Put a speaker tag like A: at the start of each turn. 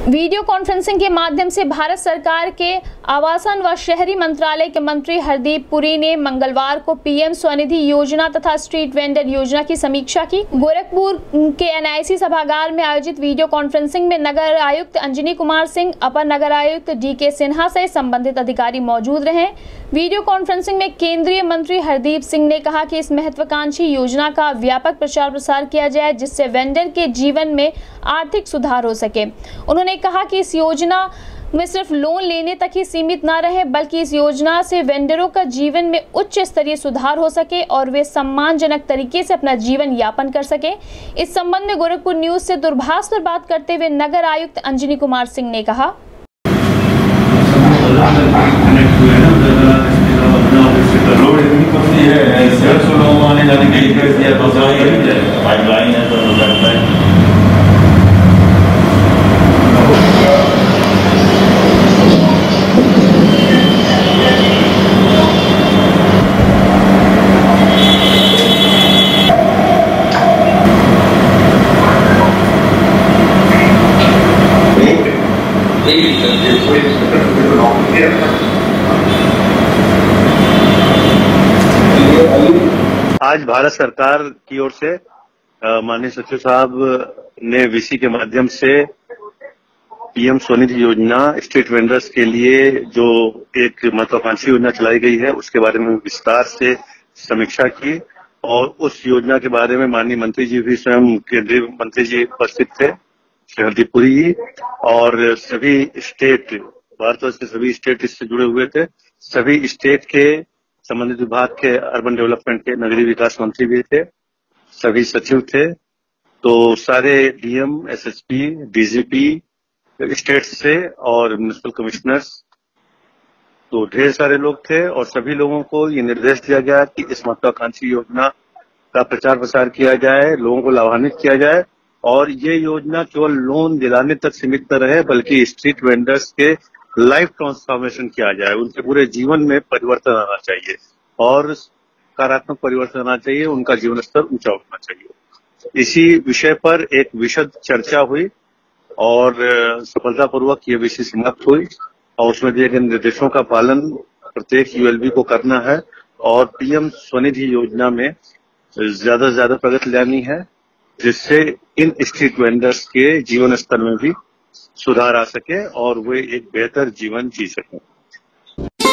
A: Video conferencing के माध्यम से भारत सरकार के आवासन व शहरी मंत्रालय के मंत्री हरदीप पुरी ने मंगलवार को पीएम स्वनिधि योजना तथा स्ट्रीट वेंडर योजना की समीक्षा की। गोरखपुर के एनआईसी सभागार में आयोजित वीडियो कॉन्फ्रेंसिंग में नगर आयुक्त अंजनी कुमार सिंह, अपर नगर आयुक्त डीके सिन्हा सहित संबंधित अधिकारी मौजूद रहे। वीडियो कॉन्फ्रेंसिंग में केंद्रीय मंत्री हरदीप सिंह ने कहा कि इस महत्वाकांक्षी योजना का व्यापक प्रचार प्रसार किया जाए, जिससे वेंडर के जीवन में आर्थिक सुधार हो सके। उन्होंने कहा कि इस योजना में सिर्फ लोन लेने तक ही सीमित न रहे, बल्कि इस योजना से वेंडरों का जीवन में उच्च स्तरीय सुधार हो सके और वे सम्मानजनक तरीके से अपना जीवन यापन कर सके। इस संबंध में गोरखपुर न्यूज से दूरभाष पर बात करते हुए नगर आयुक्त अंजनी कुमार सिंह ने कहा,
B: आज भारत सरकार की ओर से माननीय सचिव साहब ने वीसी के माध्यम से पीएम स्वनिधि योजना स्ट्रीट वेंडर्स के लिए जो एक महत्वाकांक्षी योजना चलाई गई है उसके बारे में विस्तार से समीक्षा की और उस योजना के बारे में माननीय मंत्री जी भी स्वयं केंद्रीय मंत्री जी उपस्थित थे, श्री हरदीप पुरी जी, और सभी स्टेट भारतवर्ष के सभी स्टेट इससे जुड़े हुए थे। सभी स्टेट के संबंधित विभाग के अर्बन डेवलपमेंट के नगरीय विकास मंत्री भी थे, सभी सचिव थे, तो सारे डीएम, एसएसपी, डीजीपी स्टेट से और म्युनिसिपल कमिश्नर्स, तो ढेर सारे लोग थे और सभी लोगों को ये निर्देश दिया गया कि इस महत्वाकांक्षी योजना का प्रचार प्रसार किया जाए, लोगों को लाभान्वित किया जाए और ये योजना केवल लोन दिलाने तक सीमित न रहे, बल्कि स्ट्रीट वेंडर्स के लाइफ ट्रांसफॉर्मेशन किया जाए, उनके पूरे जीवन में परिवर्तन आना चाहिए और सकारात्मक परिवर्तन आना चाहिए, उनका जीवन स्तर ऊंचा उठना चाहिए। इसी विषय पर एक विशद चर्चा हुई और सफलतापूर्वक ये विषय समाप्त हुई और उसमें दिए गए निर्देशों का पालन प्रत्येक यूएलबी को करना है और पीएम स्वनिधि योजना में ज्यादा से ज्यादा प्रगति लानी है, जिससे इन स्ट्रीट वेंडर्स के जीवन स्तर में भी सुधार आ सके और वे एक बेहतर जीवन जी सकें।